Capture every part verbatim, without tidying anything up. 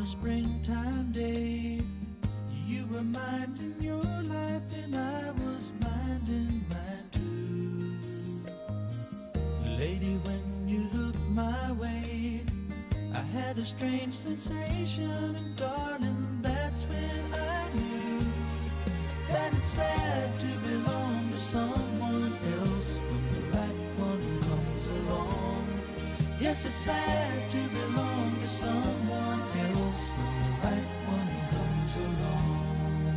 a springtime day. You were minding your life and I was minding mine too. Lady, when you looked my way, I had a strange sensation, and darling, that's when I knew that it's sad to belong to someone else when the right one comes along. Yes, it's sad to belong to someone else when the right one comes along.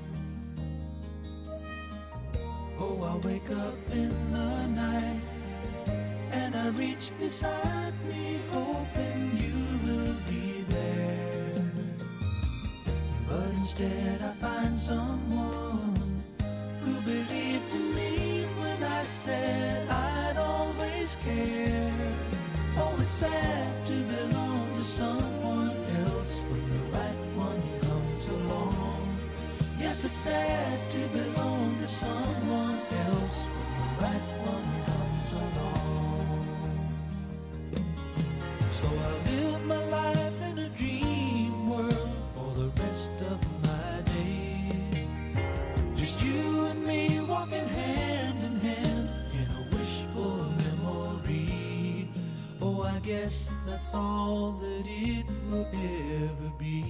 Oh, I wake up in the night and I reach beside me, hoping you will be there. But instead I find someone who believed in me when I said I'd always care. Oh, it's sad to belong to someone else when the right one comes along. Yes, it's sad to belong to someone else when the right one comes along. So I live my life in a dream world for the rest of my days. Just you and me walking hand in hand in a wishful memory. Oh, I guess that's all that it will ever be.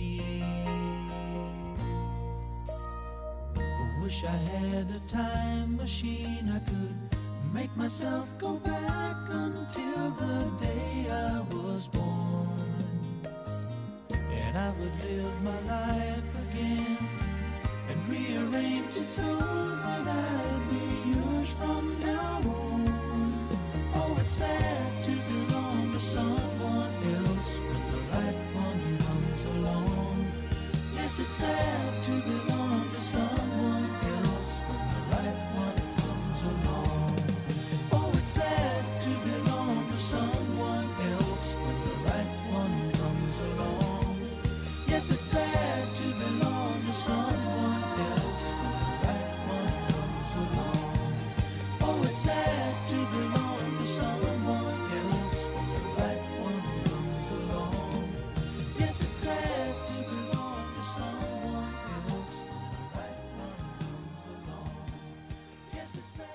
I wish I had a time machine. I could make myself go back until the day I was born, and I would live my life again and rearrange it so that I'd be yours from now on. Oh, it's sad to belong to someone else when the right one comes along. Yes, it's sad to belong to someone else when the right one comes along. Oh, it's sad to belong to someone else when the right one comes along. Yes, it's sad to belong to someone else when the right one comes along. Oh, it's sad to belong to someone else when the right one comes along. Yes, it's sad to belong to someone else when the right one comes along. Yes, it's sad to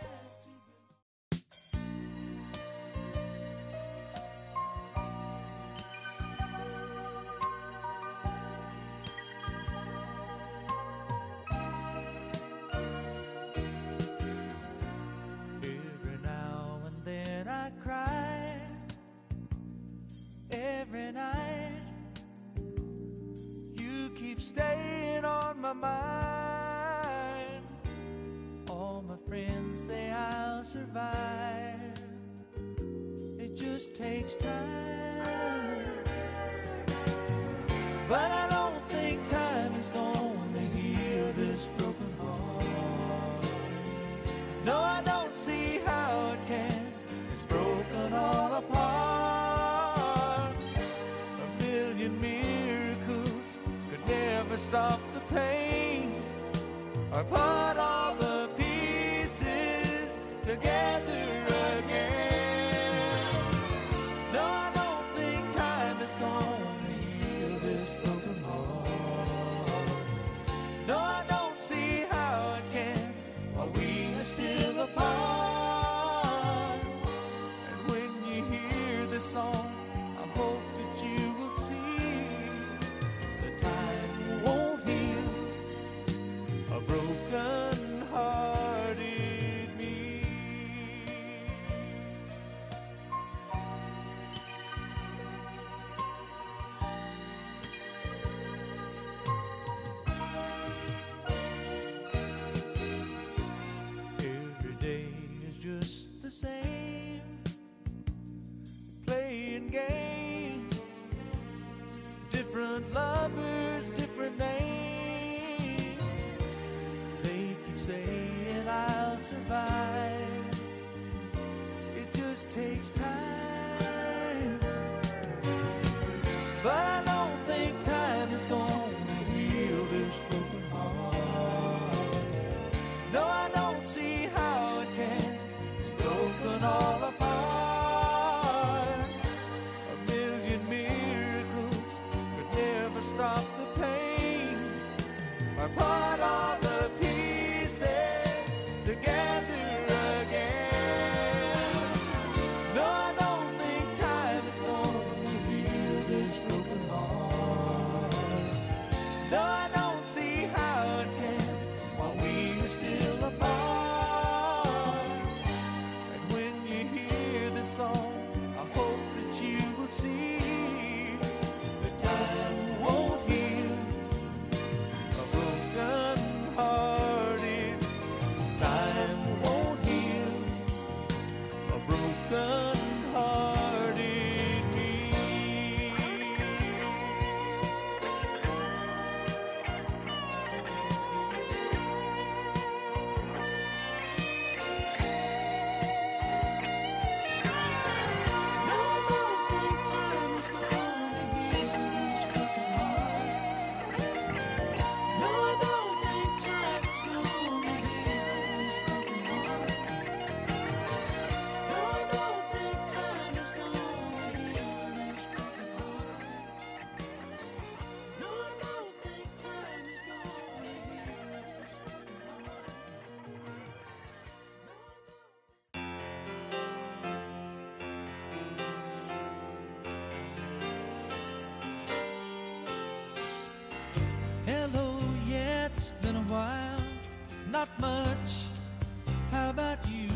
Every now and then I cry, every night. You keep staying on my mind. All my friends say I'll survive. It just takes time, but I don't think time is gonna heal this broken heart. No, I don't see how it can. It's broken all apart. A million miracles could never stop the pain or put all the pieces together again. No, I don't think time is gonna heal this broken heart. No, I don't see how it can while we are still apart. And when you hear this song, I hope that you will see that time won't heal a broken-hearted me. Every day is just the same, playing games, different lovers, different names. They keep saying I'll survive. It just takes time, but I don't think time is gonna heal this broken heart. No, I don't see how it can. It's broken all apart. A million miracles could never together again. No, I don't think time is going to heal this broken heart. No, I don't see how it can while we are still apart. And when you hear this song, I hope that you will see that time won't heal a broken hearted. Time won't heal a broken hearted me. No, I don't think time is gonna heal this broken heart. No, I don't think time is gonna heal this broken heart. No, I don't think time is gonna heal this broken heart. No, I don't think time is gonna heal this broken heart. Hello, yeah, it's been a while. Not much. How about you?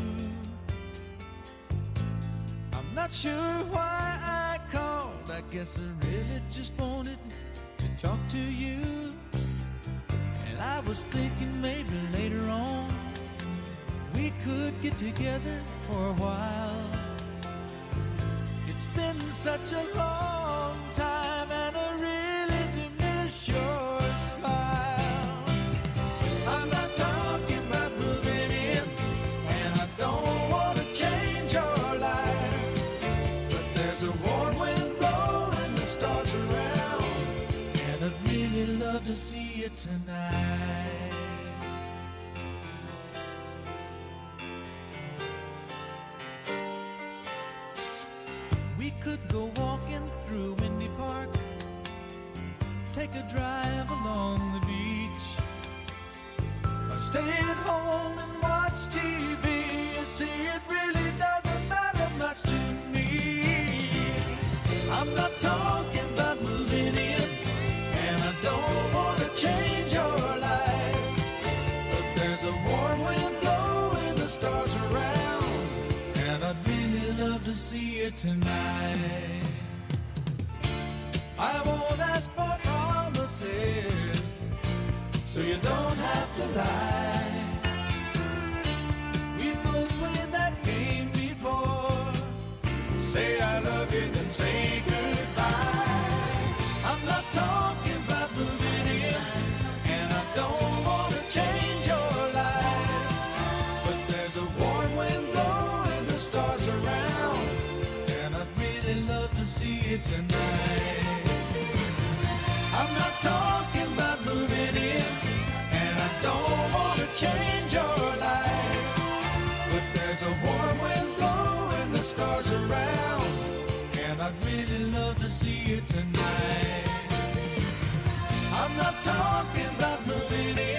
I'm not sure why I called. I guess I really just wanted to talk to you. And I was thinking maybe later on we could get together for a while. It's been such a long time and I really do miss your smile. I'm not talking about moving in, and I don't want to change your life, but there's a warm wind blowing the stars around, and I'd really love to see you tonight. We could go walking through Windy Park, take a drive along the beach, or stay at home and watch T V. You see, it really doesn't matter much to me. I'm not talking about moving in, and I don't want to change your life, but there's a warm wind blowing the stars around, and I'd really love to see you tonight. I won't ask for promises, so you don't have to lie. We both played that game before. Say I love you, then say goodbye. I'm not talking about moving in, and I don't want to change your life, but there's a warm wind blowing the stars around, and I'd really love to see you tonight. I'm not talking about moving in, and I don't want to change your life, but there's a warm wind blowing the stars around, and I'd really love to see you tonight. I'm not talking about moving in,